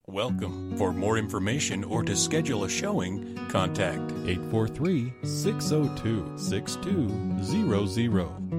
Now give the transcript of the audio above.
Welcome. For more information or to schedule a showing, contact 843-602-6200.